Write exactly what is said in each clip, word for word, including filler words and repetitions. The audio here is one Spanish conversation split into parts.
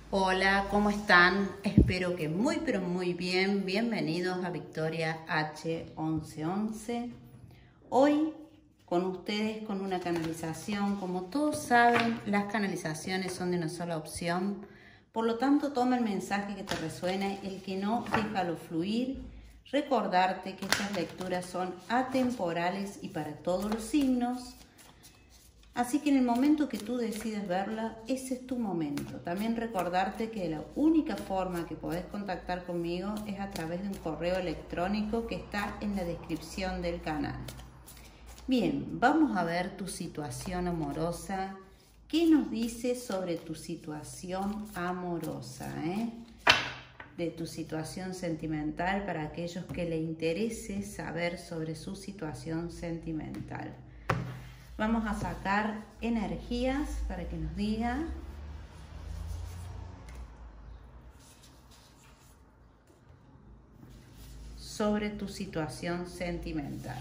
Hola, ¿cómo están? Espero que muy pero muy bien. Bienvenidos a Victoria H once once. Hoy con ustedes con una canalización. Como todos saben, las canalizaciones son de una sola opción. Por lo tanto, toma el mensaje que te resuene, el que no, déjalo fluir. Recordarte que estas lecturas son atemporales y para todos los signos. Así que en el momento que tú decides verla, ese es tu momento. También recordarte que la única forma que podés contactar conmigo es a través de un correo electrónico que está en la descripción del canal. Bien, vamos a ver tu situación amorosa. ¿Qué nos dice sobre tu situación amorosa? Eh? De tu situación sentimental para aquellos que le interese saber sobre su situación sentimental. Vamos a sacar energías para que nos diga sobre tu situación sentimental.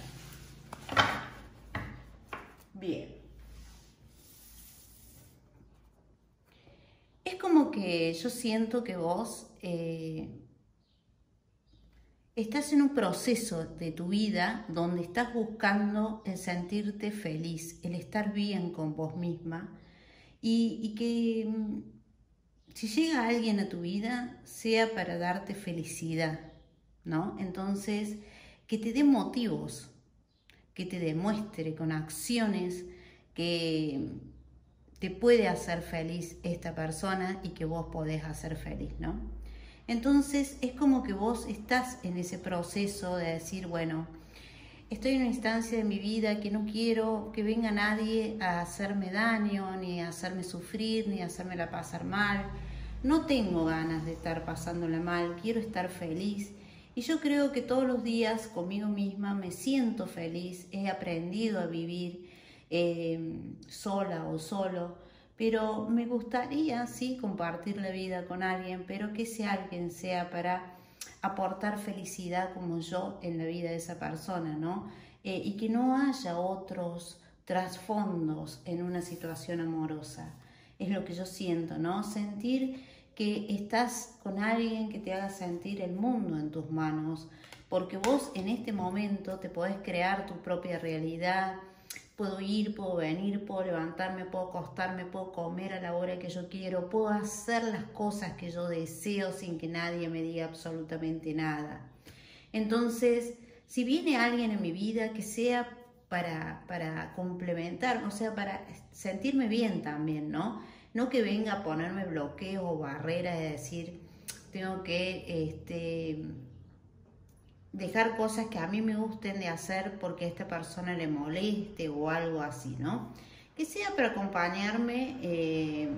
Bien. Es como que yo siento que vos eh, estás en un proceso de tu vida donde estás buscando el sentirte feliz, el estar bien con vos misma y, y que si llega alguien a tu vida sea para darte felicidad, ¿no? Entonces, que te dé motivos, que te demuestre con acciones que te puede hacer feliz esta persona y que vos podés hacer feliz, ¿no? Entonces es como que vos estás en ese proceso de decir, bueno, estoy en una instancia de mi vida que no quiero que venga nadie a hacerme daño, ni a hacerme sufrir, ni a hacérmela pasar mal. No tengo ganas de estar pasándola mal, quiero estar feliz. Y yo creo que todos los días conmigo misma me siento feliz, he aprendido a vivir eh, sola o solo. Pero me gustaría, sí, compartir la vida con alguien, pero que ese alguien sea para aportar felicidad como yo en la vida de esa persona, ¿no? Eh, y que no haya otros trasfondos en una situación amorosa. Es lo que yo siento, ¿no? Sentir que estás con alguien que te haga sentir el mundo en tus manos, porque vos en este momento te podés crear tu propia realidad. Puedo ir, puedo venir, puedo levantarme, puedo acostarme, puedo comer a la hora que yo quiero, puedo hacer las cosas que yo deseo sin que nadie me diga absolutamente nada. Entonces, si viene alguien en mi vida, que sea para, para complementar, o sea, para sentirme bien también, ¿no? No que venga a ponerme bloqueos o barreras de decir, tengo que este, dejar cosas que a mí me gusten de hacer porque a esta persona le moleste o algo así, ¿no? Que sea para acompañarme eh,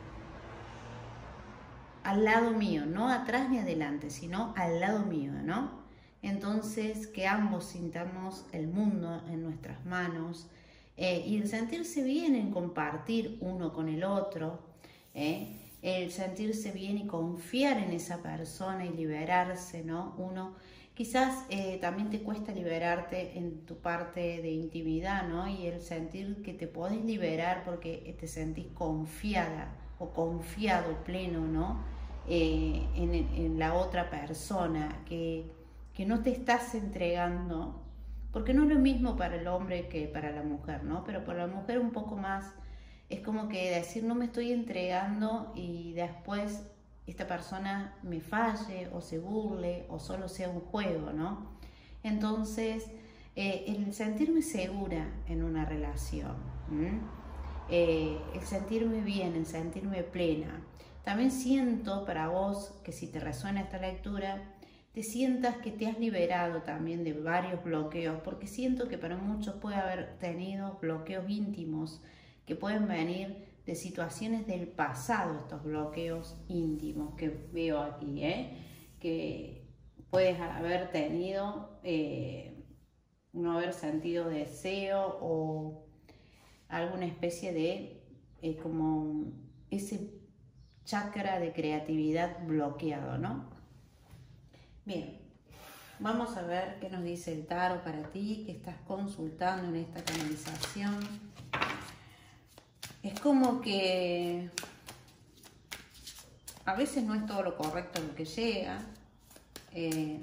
al lado mío, no atrás ni adelante, sino al lado mío, ¿no? Entonces, que ambos sintamos el mundo en nuestras manos eh, y el sentirse bien en compartir uno con el otro, ¿eh? El sentirse bien y confiar en esa persona y liberarse, ¿no? Uno quizás eh, también te cuesta liberarte en tu parte de intimidad, ¿no? Y el sentir que te podés liberar porque te sentís confiada o confiado pleno, ¿no? Eh, en, en la otra persona, que, que no te estás entregando, porque no es lo mismo para el hombre que para la mujer, ¿no? Pero para la mujer un poco más, es como que decir no me estoy entregando y después esta persona me falle o se burle o solo sea un juego, ¿no? Entonces, eh, el sentirme segura en una relación, eh, el sentirme bien, el sentirme plena. También siento para vos que si te resuena esta lectura, te sientas que te has liberado también de varios bloqueos, porque siento que para muchos puede haber tenido bloqueos íntimos que pueden venir de situaciones del pasado, estos bloqueos íntimos que veo aquí, ¿eh? Que puedes haber tenido, eh, no haber sentido deseo o alguna especie de, eh, como ese chakra de creatividad bloqueado, ¿no? Bien, vamos a ver qué nos dice el tarot para ti, que estás consultando en esta canalización. Es como que a veces no es todo lo correcto lo que llega. Eh,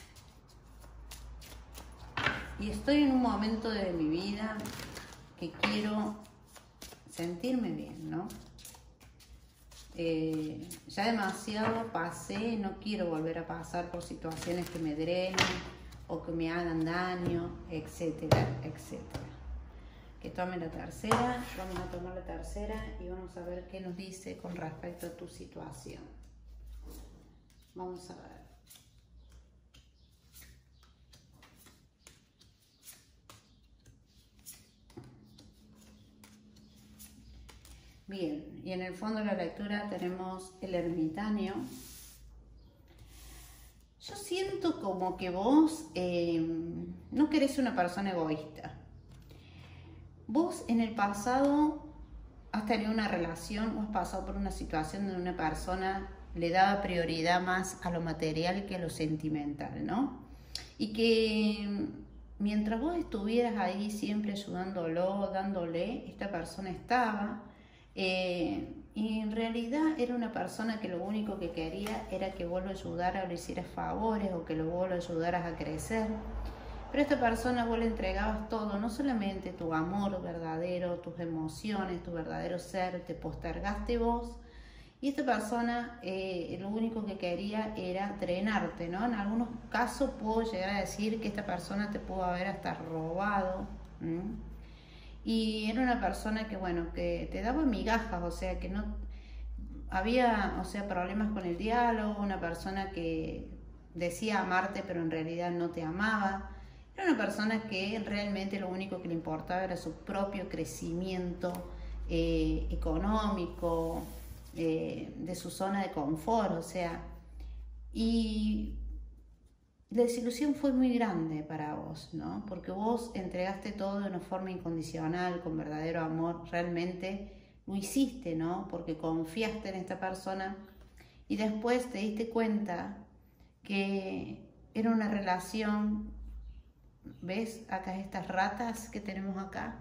y estoy en un momento de mi vida que quiero sentirme bien, ¿no? Eh, ya demasiado pasé, no quiero volver a pasar por situaciones que me drenen o que me hagan daño, etcétera, etcétera. Que tome la tercera, vamos a tomar la tercera y vamos a ver qué nos dice con respecto a tu situación. Vamos a ver. Bien, y en el fondo de la lectura tenemos el ermitaño. Yo siento como que vos eh, no querés una persona egoísta. Vos en el pasado has tenido una relación o has pasado por una situación donde una persona le daba prioridad más a lo material que a lo sentimental, ¿no? Y que mientras vos estuvieras ahí siempre ayudándolo, dándole, esta persona estaba... Eh, y en realidad era una persona que lo único que quería era que vos lo ayudaras o le hicieras favores o que vos lo ayudaras a crecer. Pero a esta persona vos le entregabas todo, no solamente tu amor verdadero, tus emociones, tu verdadero ser, te postergaste vos. Y esta persona eh, lo único que quería era drenarte, ¿no? En algunos casos puedo llegar a decir que esta persona te pudo haber hasta robado. ¿Mm? Y era una persona que, bueno, que te daba migajas, o sea, que no había, o sea, problemas con el diálogo, una persona que decía amarte, pero en realidad no te amaba. Era una persona que realmente lo único que le importaba era su propio crecimiento eh, económico, eh, de su zona de confort, o sea, y... la desilusión fue muy grande para vos, ¿no? Porque vos entregaste todo de una forma incondicional, con verdadero amor, realmente lo hiciste, ¿no? Porque confiaste en esta persona y después te diste cuenta que era una relación, ¿ves? Acá estas ratas que tenemos acá.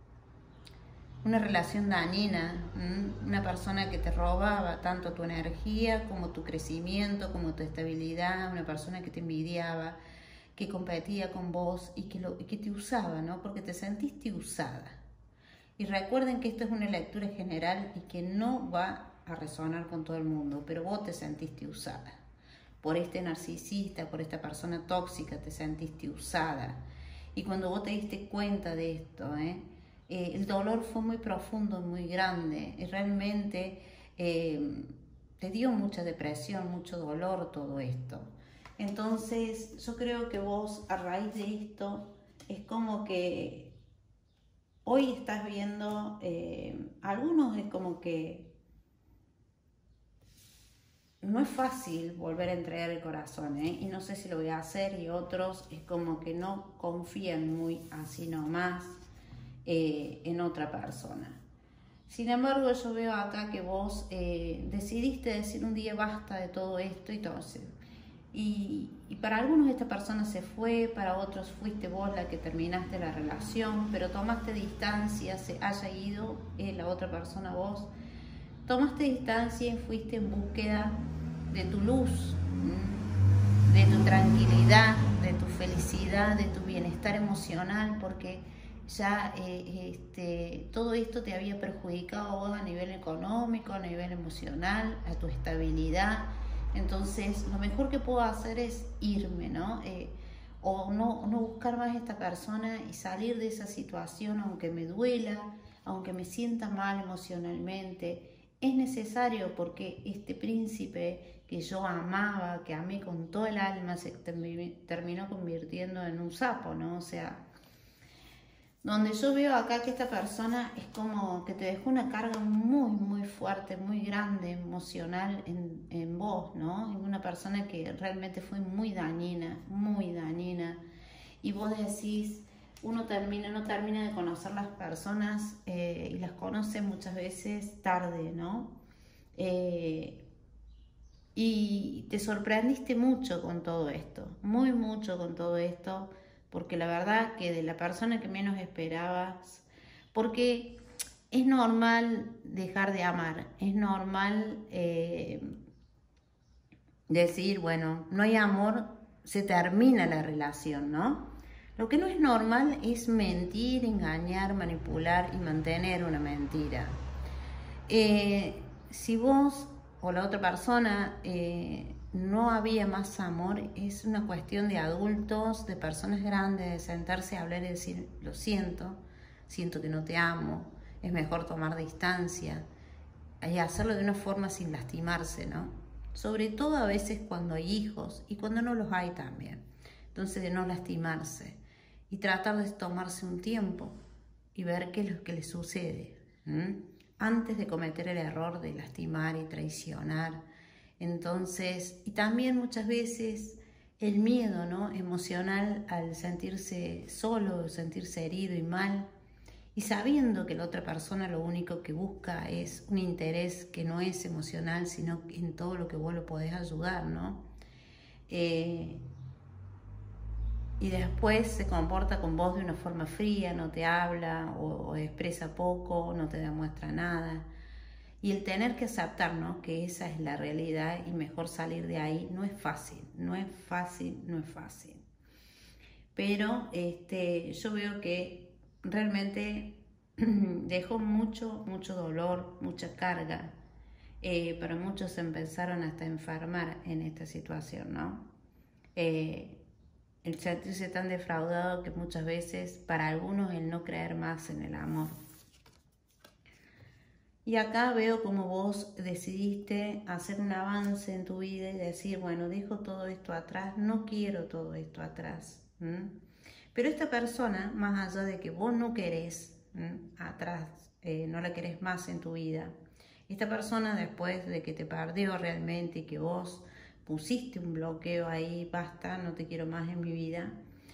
Una relación dañina, ¿m? Una persona que te robaba tanto tu energía como tu crecimiento, como tu estabilidad, una persona que te envidiaba, que competía con vos y que, lo, y que te usaba, ¿no? Porque te sentiste usada. Y recuerden que esto es una lectura general y que no va a resonar con todo el mundo, pero vos te sentiste usada. Por este narcisista, por esta persona tóxica, te sentiste usada. Y cuando vos te diste cuenta de esto, ¿eh? Eh, el dolor fue muy profundo, muy grande, y realmente eh, te dio mucha depresión, mucho dolor todo esto. Entonces yo creo que vos a raíz de esto es como que hoy estás viendo, eh, algunos es como que no es fácil volver a entregar el corazón, ¿eh? Y no sé si lo voy a hacer, y otros es como que no confían muy así nomás. Eh, en otra persona. Sin embargo, yo veo acá que vos eh, decidiste decir un día basta de todo esto y todo. Y, y para algunos esta persona se fue, para otros fuiste vos la que terminaste la relación, pero tomaste distancia, se haya ido eh, la otra persona, vos tomaste distancia y fuiste en búsqueda de tu luz, de tu tranquilidad, de tu felicidad, de tu bienestar emocional, porque ya eh, este, todo esto te había perjudicado a vos a nivel económico, a nivel emocional, a tu estabilidad. Entonces lo mejor que puedo hacer es irme, ¿no? Eh, o no, no buscar más a esta persona y salir de esa situación, aunque me duela, aunque me sienta mal emocionalmente. Es necesario, porque este príncipe que yo amaba, que amé con todo el alma, se terminó convirtiendo en un sapo, ¿no? O sea, donde yo veo acá que esta persona es como que te dejó una carga muy, muy fuerte, muy grande, emocional en, en vos, ¿no? Es una persona que realmente fue muy dañina, muy dañina. Y vos decís, uno termina, no termina de conocer las personas eh, y las conoce muchas veces tarde, ¿no? Eh, y te sorprendiste mucho con todo esto, muy mucho con todo esto, porque la verdad que de la persona que menos esperabas, porque es normal dejar de amar, es normal eh, decir, bueno, no hay amor, se termina la relación, ¿no? Lo que no es normal es mentir, engañar, manipular y mantener una mentira. Eh, si vos o la otra persona eh, no había más amor, es una cuestión de adultos, de personas grandes, de sentarse a hablar y decir, lo siento, siento que no te amo, es mejor tomar distancia y hacerlo de una forma sin lastimarse, ¿no? Sobre todo a veces cuando hay hijos y cuando no los hay también. Entonces, de no lastimarse y tratar de tomarse un tiempo y ver qué es lo que le sucede, ¿m? Antes de cometer el error de lastimar y traicionar. Entonces, y también muchas veces el miedo, ¿no?, emocional al sentirse solo, sentirse herido y mal, y sabiendo que la otra persona lo único que busca es un interés que no es emocional, sino en todo lo que vos lo podés ayudar, ¿no? Eh, y después se comporta con vos de una forma fría, no te habla o, o expresa poco, no te demuestra nada. Y el tener que aceptar, ¿no?, que esa es la realidad y mejor salir de ahí, no es fácil, no es fácil, no es fácil. Pero este, yo veo que realmente dejó mucho, mucho dolor, mucha carga. Eh, pero muchos se empezaron hasta a enfermar en esta situación, ¿no? Eh, el sentirse tan defraudado que muchas veces, para algunos, el no creer más en el amor. Y acá veo como vos decidiste hacer un avance en tu vida y decir, bueno, dejo todo esto atrás, no quiero todo esto atrás. ¿m? Pero esta persona, más allá de que vos no querés ¿m? atrás, eh, no la querés más en tu vida, esta persona, después de que te perdió realmente y que vos pusiste un bloqueo ahí, basta, no te quiero más en mi vida,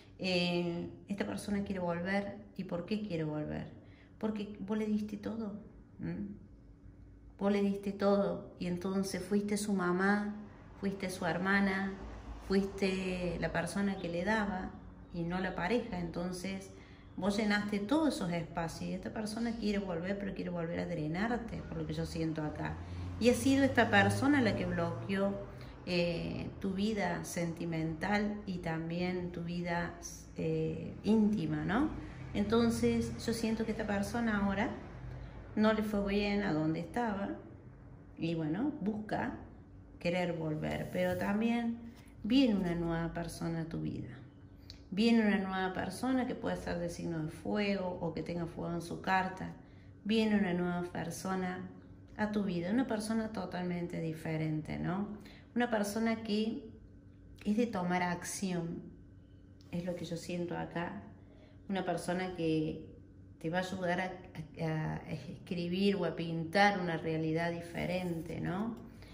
eh, esta persona quiere volver. ¿Y por qué quiere volver? Porque vos le diste todo. ¿m? Vos le diste todo y entonces fuiste su mamá, fuiste su hermana, fuiste la persona que le daba y no la pareja. Entonces vos llenaste todos esos espacios y esta persona quiere volver, pero quiere volver a drenarte, por lo que yo siento acá. Y ha sido esta persona la que bloqueó eh, tu vida sentimental y también tu vida eh, íntima, ¿no? Entonces yo siento que esta persona ahora no le fue bien a donde estaba y bueno, busca querer volver, pero también viene una nueva persona a tu vida. Viene una nueva persona que puede ser de signo de fuego o que tenga fuego en su carta. Viene una nueva persona a tu vida, una persona totalmente diferente, ¿no? Una persona que es de tomar acción, es lo que yo siento acá. Una persona que te va a ayudar a, a, a escribir o a pintar una realidad diferente, ¿no?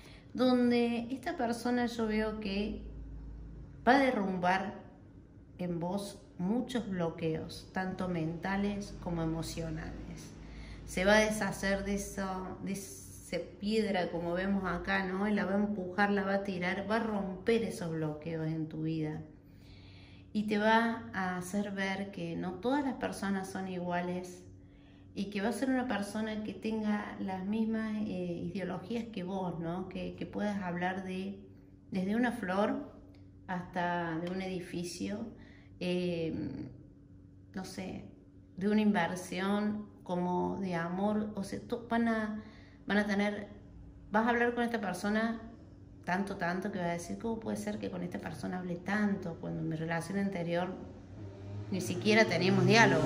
Donde esta persona yo veo que va a derrumbar en vos muchos bloqueos, tanto mentales como emocionales. Se va a deshacer de eso, de esa piedra como vemos acá, ¿no? Y la va a empujar, la va a tirar, va a romper esos bloqueos en tu vida. Y te va a hacer ver que no todas las personas son iguales y que va a ser una persona que tenga las mismas eh, ideologías que vos, ¿no? Que, que puedas hablar de desde una flor hasta de un edificio, eh, no sé, de una inversión como de amor. O sea, van a, van a tener, vas a hablar con esta persona tanto, tanto, que va a decir, ¿cómo puede ser que con esta persona hable tanto cuando en mi relación anterior ni siquiera teníamos diálogo?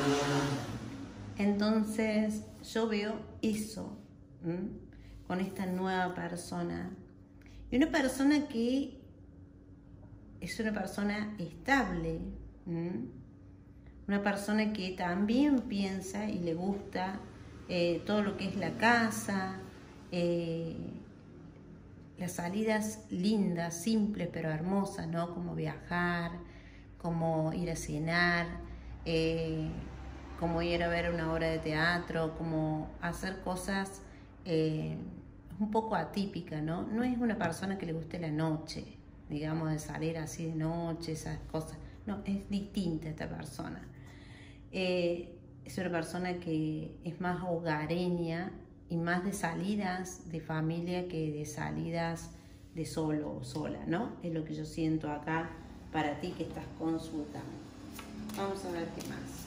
Entonces yo veo eso ¿m? con esta nueva persona. Y una persona que es una persona estable, ¿m? una persona que también piensa y le gusta eh, todo lo que es la casa, eh, las salidas lindas, simples pero hermosas, ¿no? Como viajar, como ir a cenar, eh, como ir a ver una obra de teatro, como hacer cosas eh, un poco atípicas, ¿no? No es una persona que le guste la noche, digamos, de salir así de noche, esas cosas. No, es distinta esta persona. Eh, es una persona que es más hogareña y más de salidas de familia que de salidas de solo o sola, ¿no? Es lo que yo siento acá para ti que estás consultando. Vamos a ver qué más.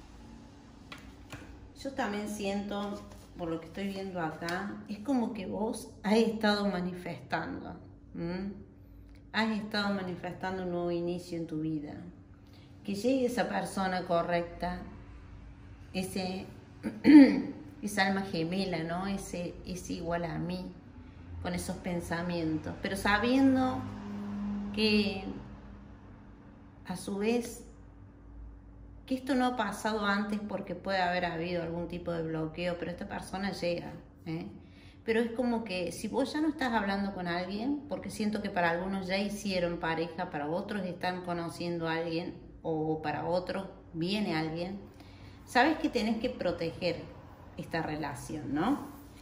Yo también siento, por lo que estoy viendo acá, es como que vos has estado manifestando. ¿Mm? Has estado manifestando un nuevo inicio en tu vida. Que llegue esa persona correcta, ese, esa alma gemela, ¿no? Ese, ese igual a mí, con esos pensamientos. Pero sabiendo que, a su vez, que esto no ha pasado antes porque puede haber habido algún tipo de bloqueo, pero esta persona llega, ¿eh? Pero es como que si vos ya no estás hablando con alguien, porque siento que para algunos ya hicieron pareja, para otros están conociendo a alguien, o para otros viene alguien, sabes que tenés que proteger esta relación, ¿no?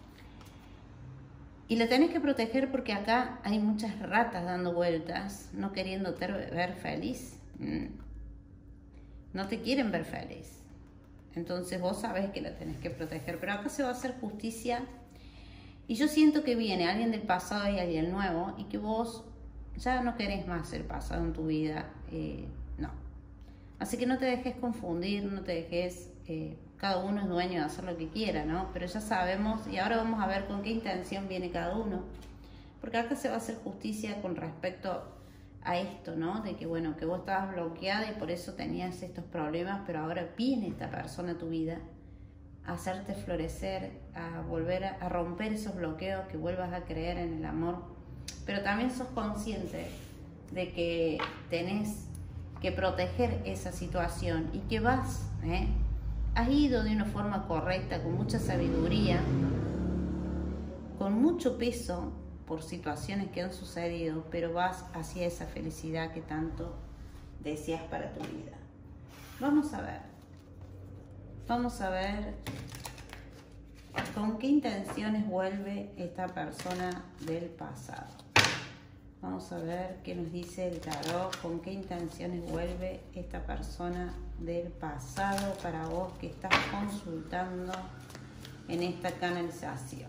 Y la tenés que proteger porque acá hay muchas ratas dando vueltas, no queriéndote ver feliz. No te quieren ver feliz. Entonces vos sabés que la tenés que proteger. Pero acá se va a hacer justicia. Y yo siento que viene alguien del pasado y alguien nuevo. Y que vos ya no querés más el pasado en tu vida. Eh, no. Así que no te dejes confundir, no te dejes... Eh, cada uno es dueño de hacer lo que quiera, ¿no? Pero ya sabemos. Y ahora vamos a ver con qué intención viene cada uno. Porque acá se va a hacer justicia con respecto a esto, ¿no? De que, bueno, que vos estabas bloqueada y por eso tenías estos problemas, pero ahora viene esta persona a tu vida a hacerte florecer, a volver a, a romper esos bloqueos, que vuelvas a creer en el amor. Pero también sos consciente de que tenés que proteger esa situación y que vas, ¿eh? Has ido de una forma correcta, con mucha sabiduría, con mucho peso, por situaciones que han sucedido, pero vas hacia esa felicidad que tanto deseas para tu vida. Vamos a ver, vamos a ver con qué intenciones vuelve esta persona del pasado. Vamos a ver qué nos dice el tarot, con qué intenciones vuelve esta persona del pasado para vos que estás consultando en esta canalización.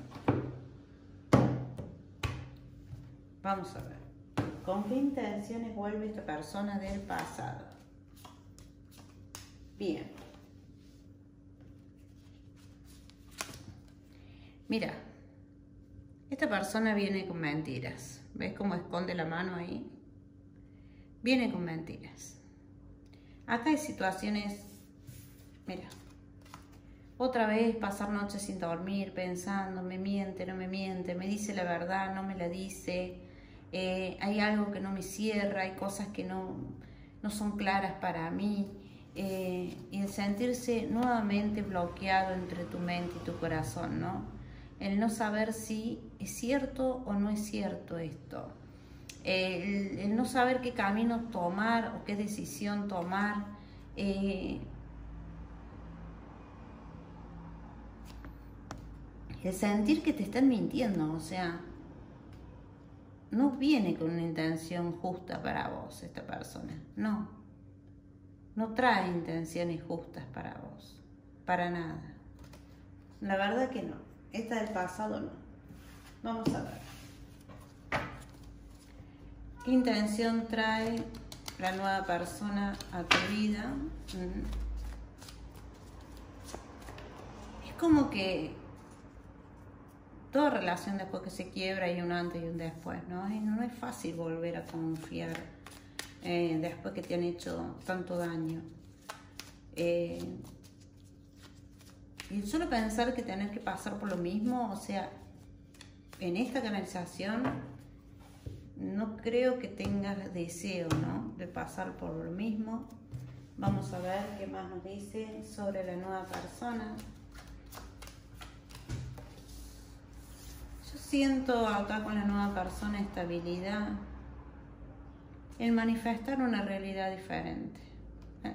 Vamos a ver, ¿con qué intenciones vuelve esta persona del pasado? Bien. Mira, esta persona viene con mentiras. ¿Ves cómo esconde la mano ahí? Viene con mentiras. Acá hay situaciones, mira, otra vez pasar noches sin dormir, pensando, me miente, no me miente, me dice la verdad, no me la dice. Eh, hay algo que no me cierra, hay cosas que no, no son claras para mí, eh, y el sentirse nuevamente bloqueado entre tu mente y tu corazón, ¿no? El no saber si es cierto o no es cierto esto, el, el no saber qué camino tomar o qué decisión tomar, eh, el sentir que te están mintiendo, o sea, no viene con una intención justa para vos esta persona, no. No trae intenciones justas para vos, para nada. La verdad que no. Esta del pasado no. Vamos a ver. ¿Qué intención trae la nueva persona a tu vida? Es como que toda relación después que se quiebra hay un antes y un después, ¿no? No es fácil volver a confiar eh, después que te han hecho tanto daño. Eh, y solo pensar que tenés que pasar por lo mismo, o sea, en esta canalización no creo que tengas deseo, ¿no?, de pasar por lo mismo. Vamos a ver qué más nos dice sobre la nueva persona. Yo siento acá con la nueva persona estabilidad, el manifestar una realidad diferente. ¿Eh?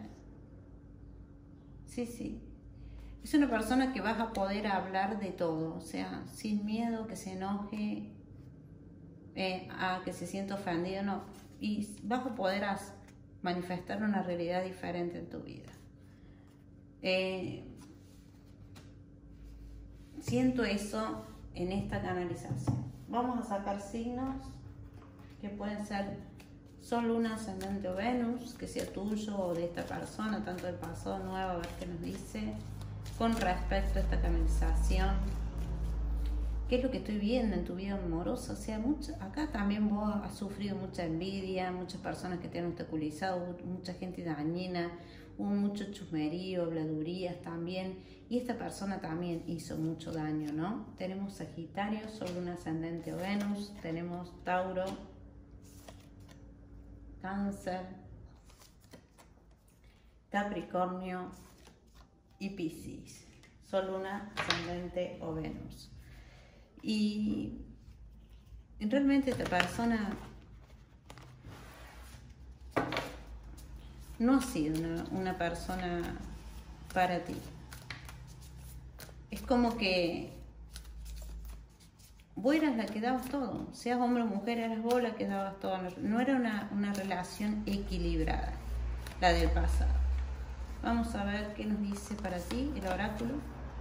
Sí, sí. Es una persona que vas a poder hablar de todo, o sea, sin miedo que se enoje, eh, a que se sienta ofendido, no. Y vas a poder manifestar una realidad diferente en tu vida. Eh, siento eso en esta canalización. Vamos a sacar signos que pueden ser Sol, Luna, Ascendente o Venus, que sea tuyo o de esta persona, tanto del pasado nuevo, a ver qué nos dice con respecto a esta canalización. ¿Qué es lo que estoy viendo en tu vida amorosa? O sea, mucho, acá también vos has sufrido mucha envidia, muchas personas que te han obstaculizado, mucha gente dañina, hubo mucho chusmerío, habladurías también, y esta persona también hizo mucho daño, ¿no? Tenemos Sagitario, Sol, Luna, Ascendente o Venus, tenemos Tauro, Cáncer, Capricornio y Piscis, Sol, Luna, Ascendente o Venus. Y realmente esta persona no ha sido una, una persona para ti. Es como que vos eras la que dabas todo, seas hombre o mujer, eras vos la que dabas todo. No era una, una relación equilibrada, la del pasado. Vamos a ver qué nos dice para ti el oráculo.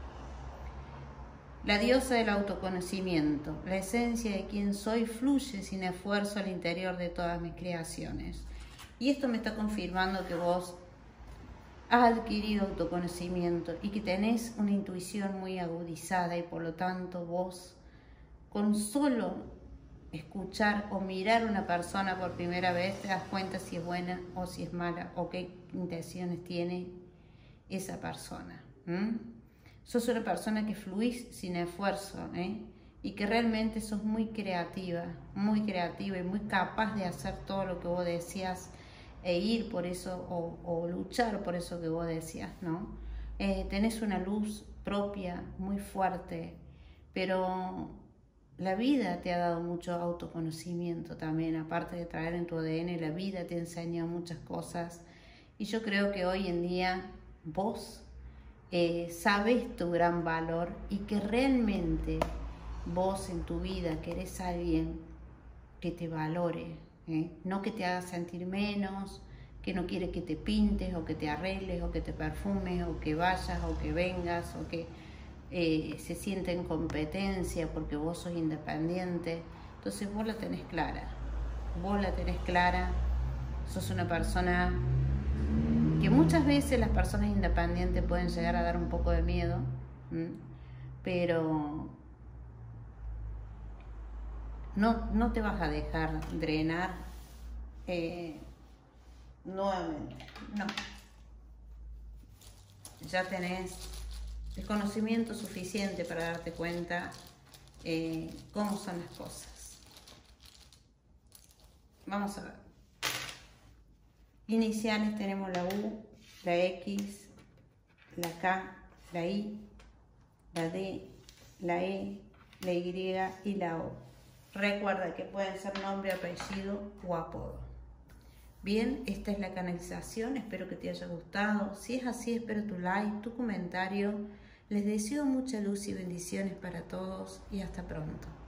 La diosa del autoconocimiento, la esencia de quien soy fluye sin esfuerzo al interior de todas mis creaciones. Y esto me está confirmando que vos has adquirido autoconocimiento y que tenés una intuición muy agudizada y por lo tanto vos, con solo escuchar o mirar a una persona por primera vez, te das cuenta si es buena o si es mala o qué intenciones tiene esa persona. ¿Mm? Sos una persona que fluís sin esfuerzo, ¿eh? Y que realmente sos muy creativa, muy creativa y muy capaz de hacer todo lo que vos decías e ir por eso o, o luchar por eso que vos decías, ¿no? Eh, tenés una luz propia muy fuerte, pero la vida te ha dado mucho autoconocimiento también, aparte de traer en tu A D N, la vida te enseña muchas cosas y yo creo que hoy en día vos Eh, sabes tu gran valor y que realmente vos en tu vida querés a alguien que te valore, ¿eh? No que te haga sentir menos, que no quiere que te pintes o que te arregles o que te perfumes o que vayas o que vengas o que eh, se sienta en competencia porque vos sos independiente. Entonces vos la tenés clara, vos la tenés clara, sos una persona que muchas veces las personas independientes pueden llegar a dar un poco de miedo, ¿m? pero no, no te vas a dejar drenar eh, nuevamente, no. Ya tenés el conocimiento suficiente para darte cuenta eh, cómo son las cosas. Vamos a ver. Iniciales tenemos la U, la X, la K, la I, la D, la E, la Y y la O. Recuerda que pueden ser nombre, apellido o apodo. Bien, esta es la canalización, espero que te haya gustado. Si es así, espero tu like, tu comentario. Les deseo mucha luz y bendiciones para todos y hasta pronto.